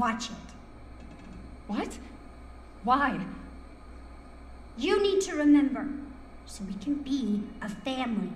Watch it. What? Why? You need to remember, so we can be a family.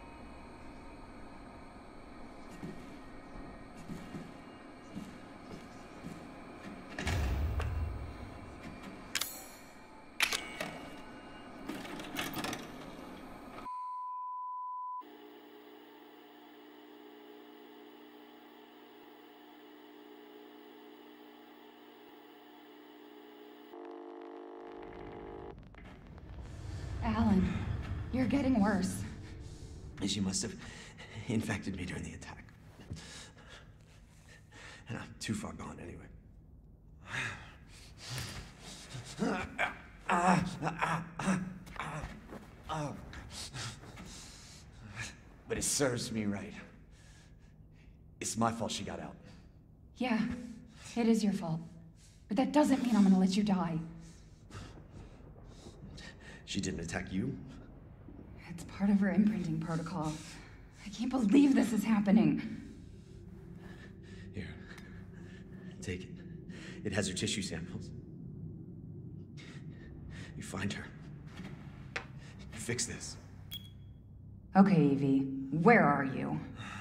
Alan, you're getting worse. She must have infected me during the attack. And I'm too far gone anyway. But it serves me right. It's my fault she got out. Yeah, it is your fault. But that doesn't mean I'm gonna let you die. She didn't attack you? It's part of her imprinting protocol. I can't believe this is happening. Here, take it. It has her tissue samples. You find her. You fix this. Okay, Evie, where are you?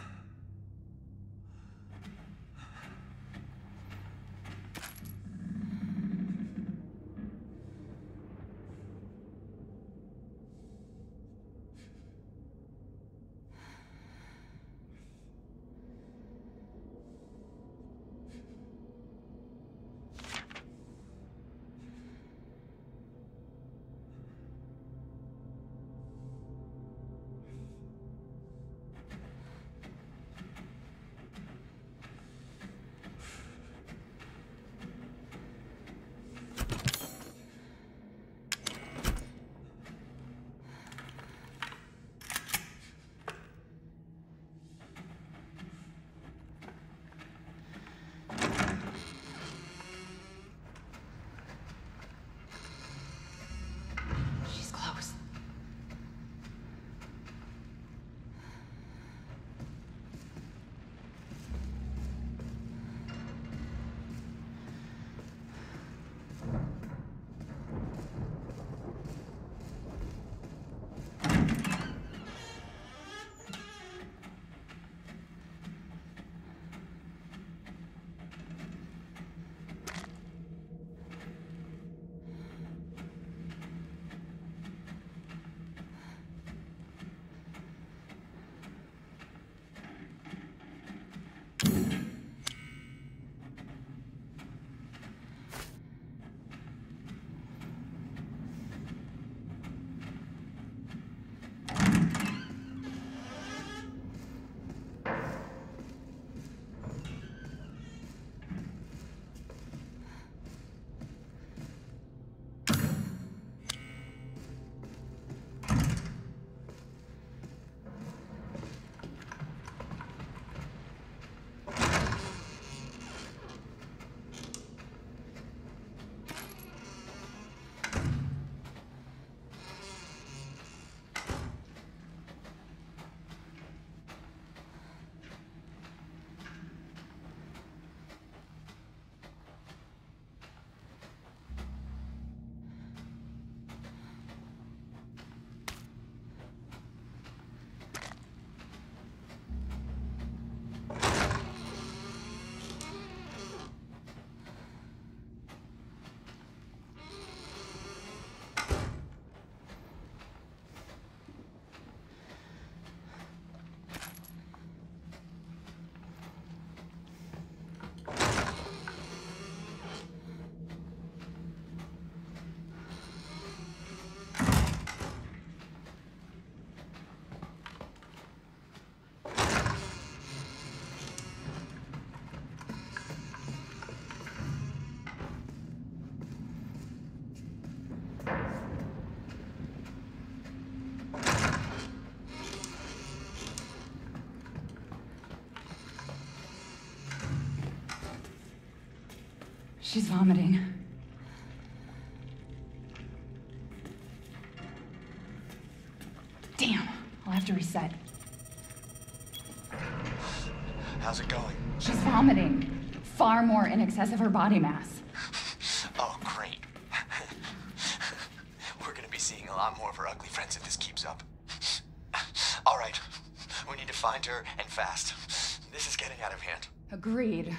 She's vomiting. Damn, I'll have to reset. How's it going? She's vomiting. far more in excess of her body mass. Oh, great. We're gonna be seeing a lot more of her ugly friends if this keeps up. All right, we need to find her, and fast. This is getting out of hand. Agreed.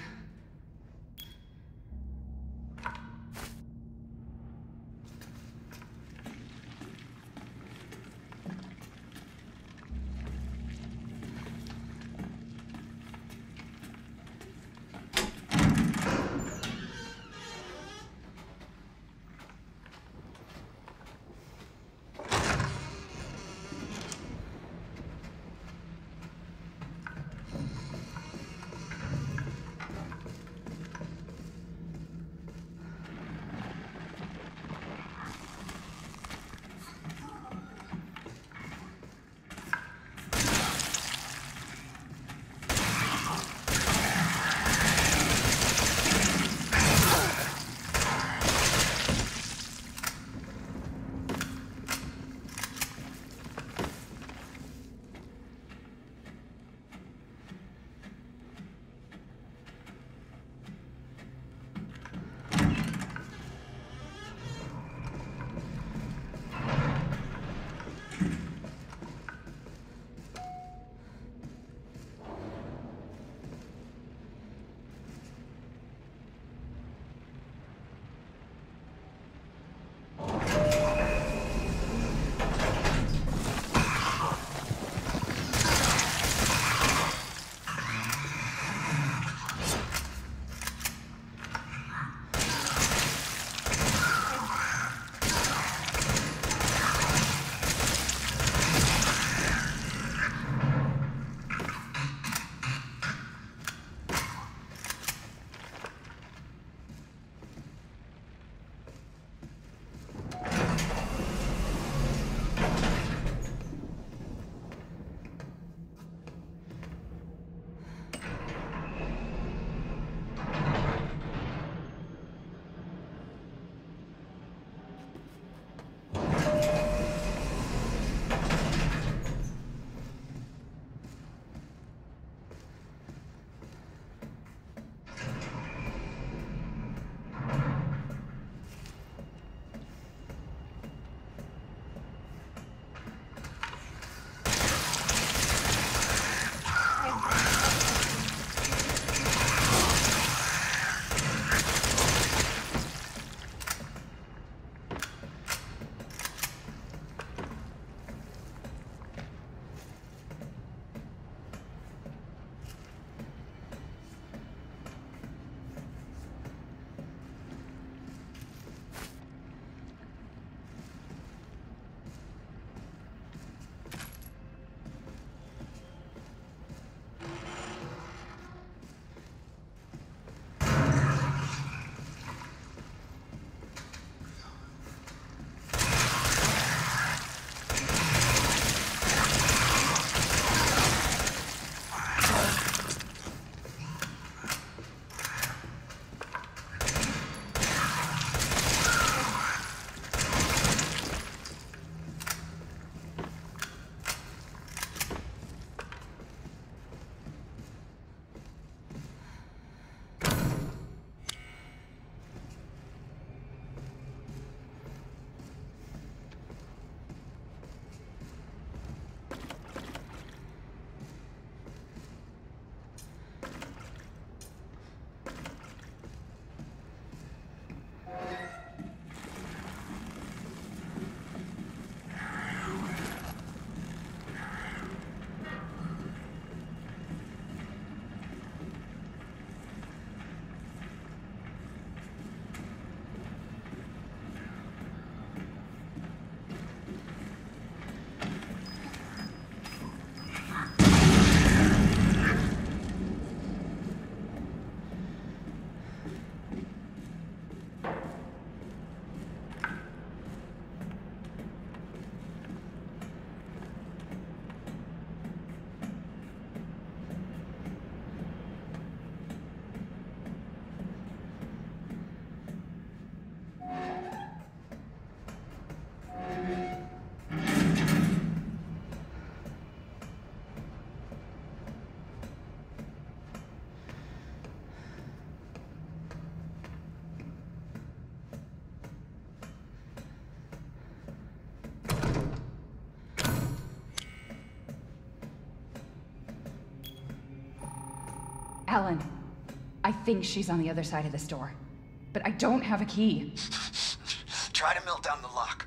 Alan, I think she's on the other side of this door, but I don't have a key. Try to melt down the lock.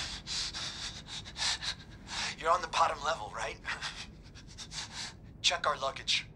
You're on the bottom level, right? Check our luggage.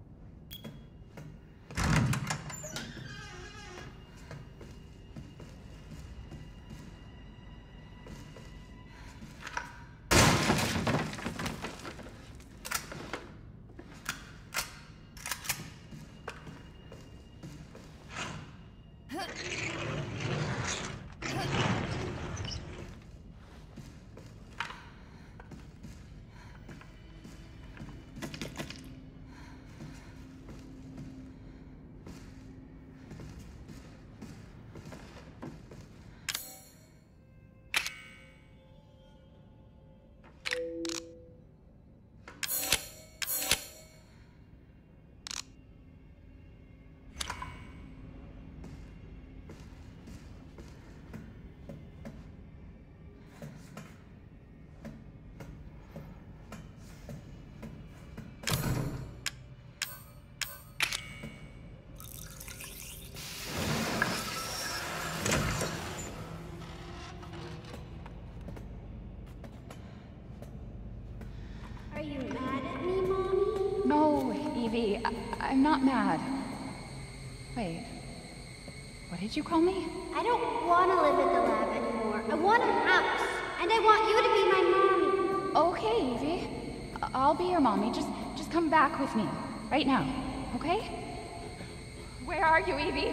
Are you mad at me, Mommy? No, Evie, I'm not mad. Wait, what did you call me? I don't want to live at the lab anymore. I want a house, and I want you to be my mommy. Okay, Evie. I'll be your mommy. Just come back with me. Right now, okay? Where are you, Evie?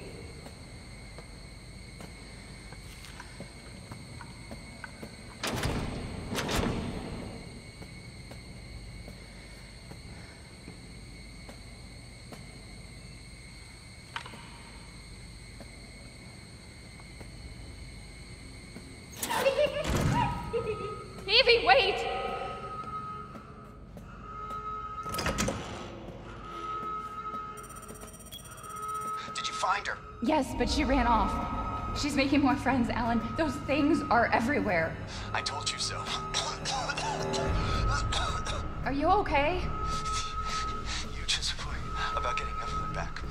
Evie, wait! Did you find her? Yes, but she ran off. She's making more friends, Alan. Those things are everywhere. I told you so. Are you okay? You just worry about getting Evelyn back.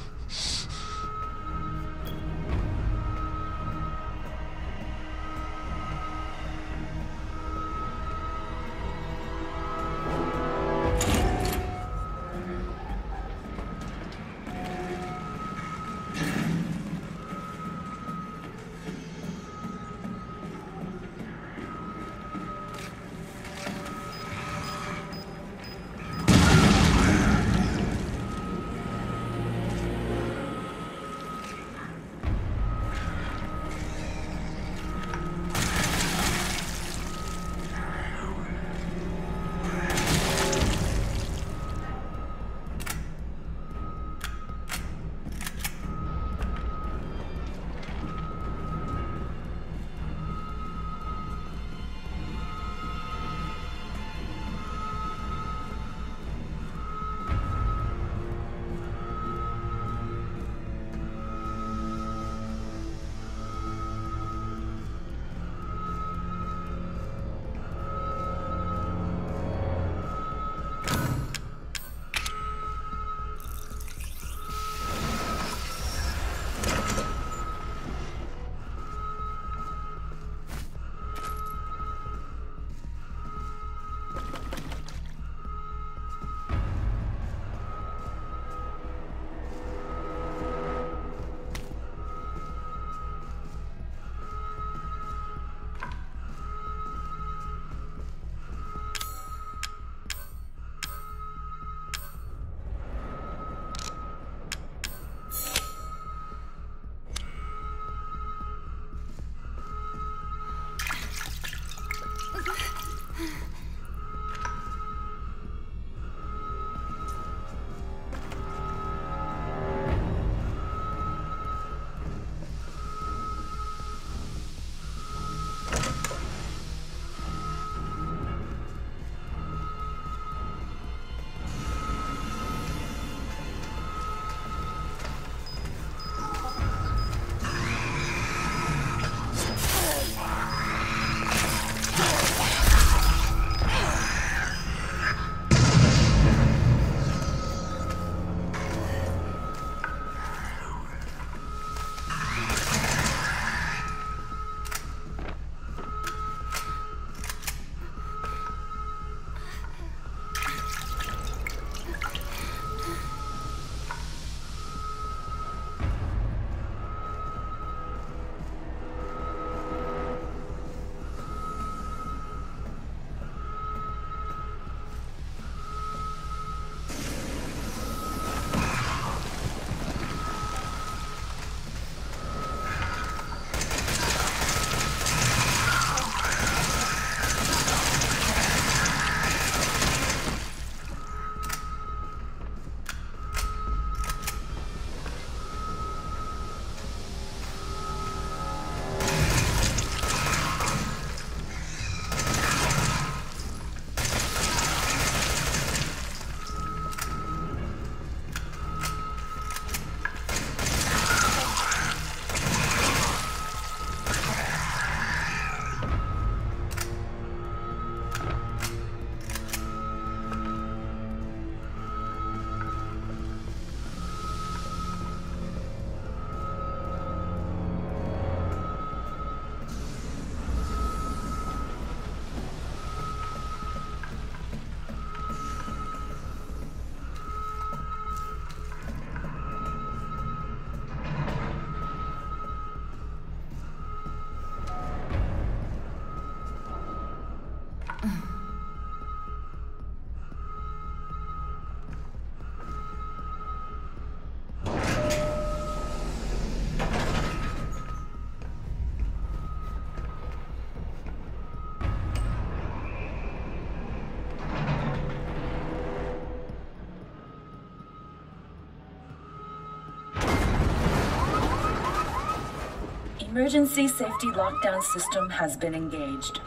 Emergency safety lockdown system has been engaged.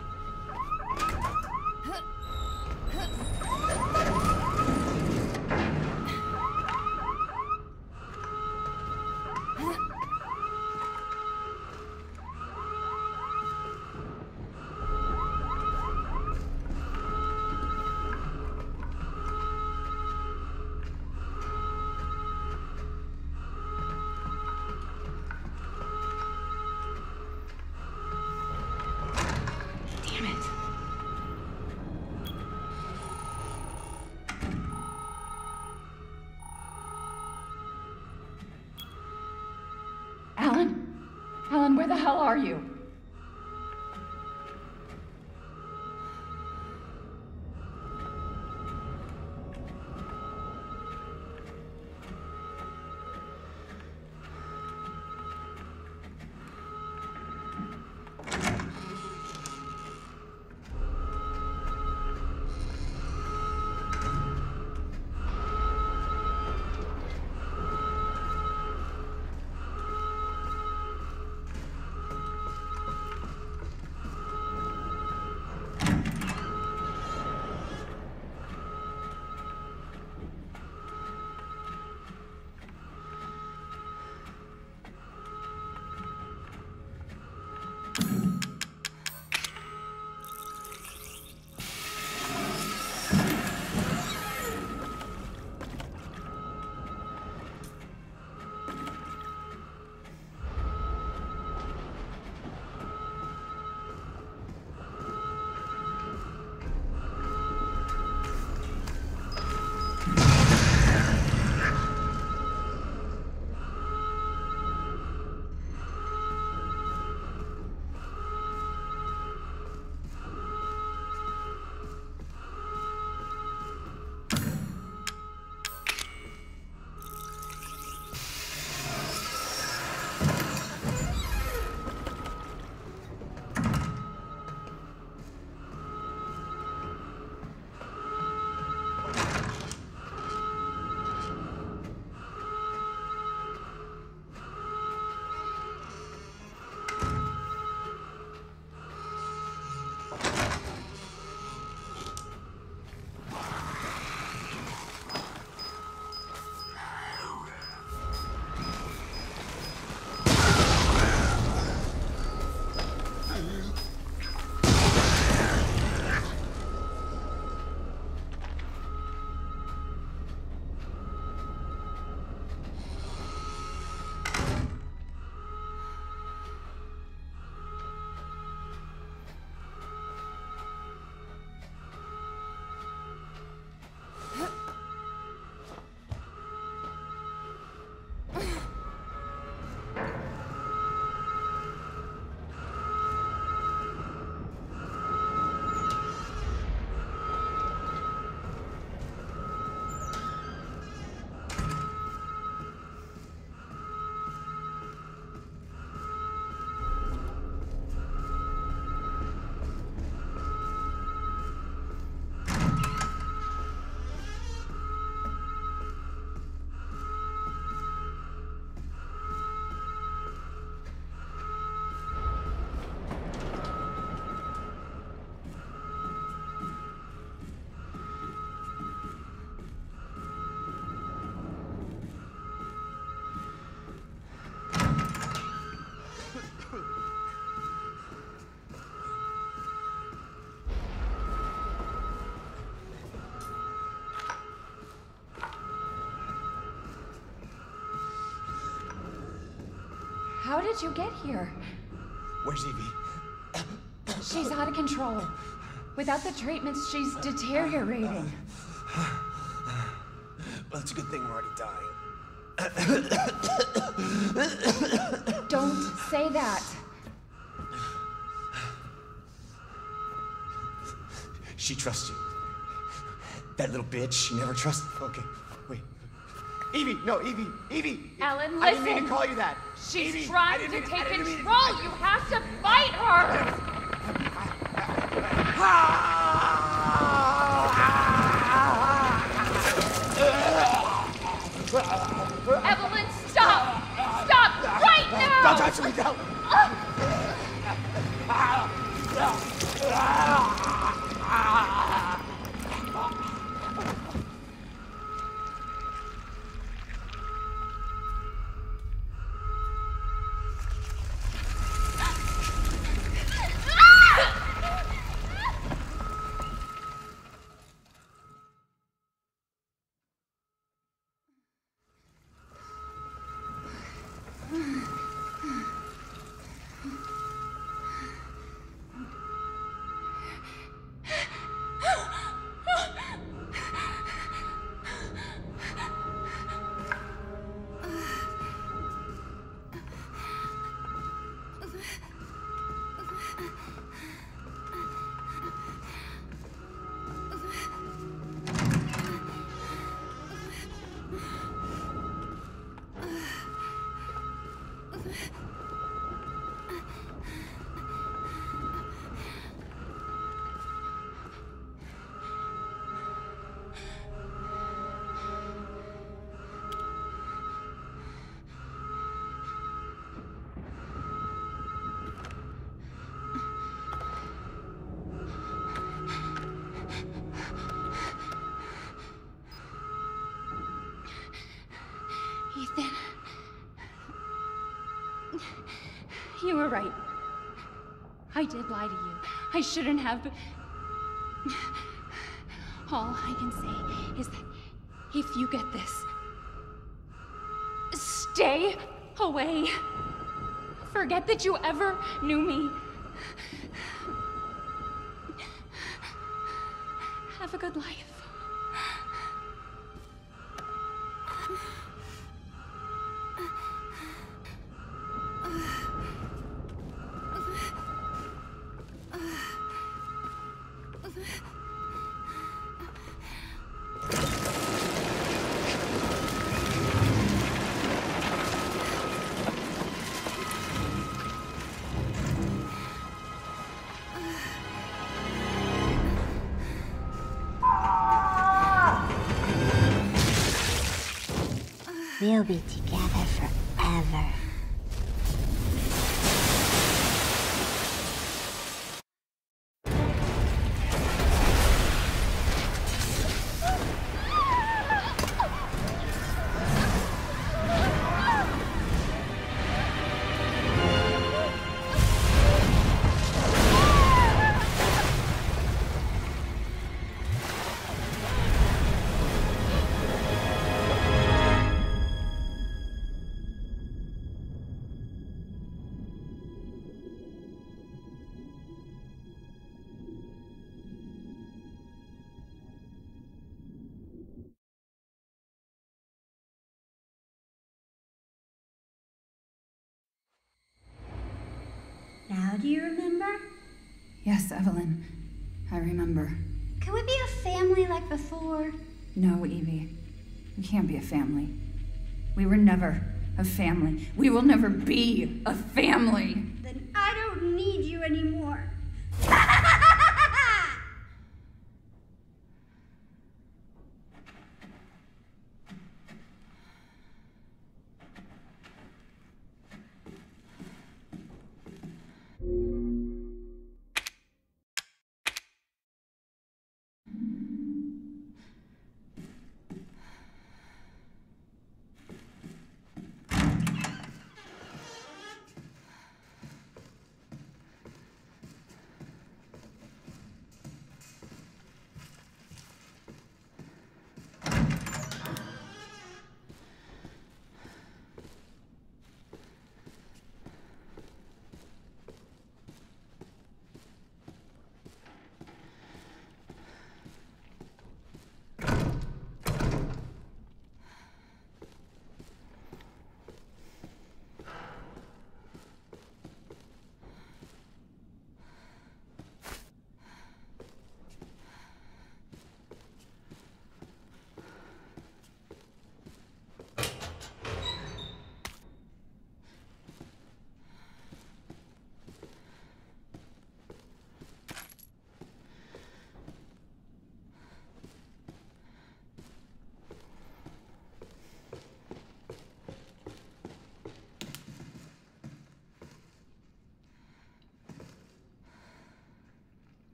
Alan, where the hell are you? How did you get here? Where's Evie? She's out of control. Without the treatments, she's deteriorating. Well, it's a good thing we're already dying. Don't say that. She trusts you. That little bitch, she never trusted. Okay, wait. Evie, no, Evie. Alan, listen. I didn't mean to call you that. She's Evie, trying to take control. You have to fight her. Evelyn, stop! Stop right now! Don't touch me, don't! Ethan. You were right. I did lie to you. I shouldn't have, but... All I can say is that if you get this, stay away. Forget that you ever knew me. Have a good life. We'll be together forever. Now do you remember? Yes, Evelyn. I remember. Can we be a family like before? No, Evie. We can't be a family. We were never a family. We will never be a family. Then I don't need you anymore.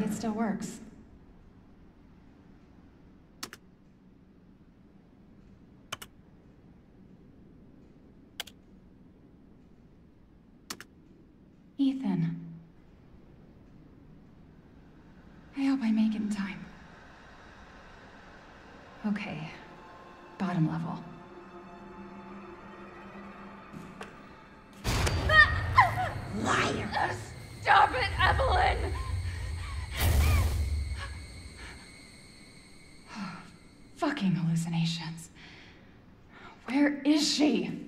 it still works. Ethan. I hope I make it in time. Okay. Bottom level. Liar! Stop it, Evelyn! Fucking hallucinations. Where is she?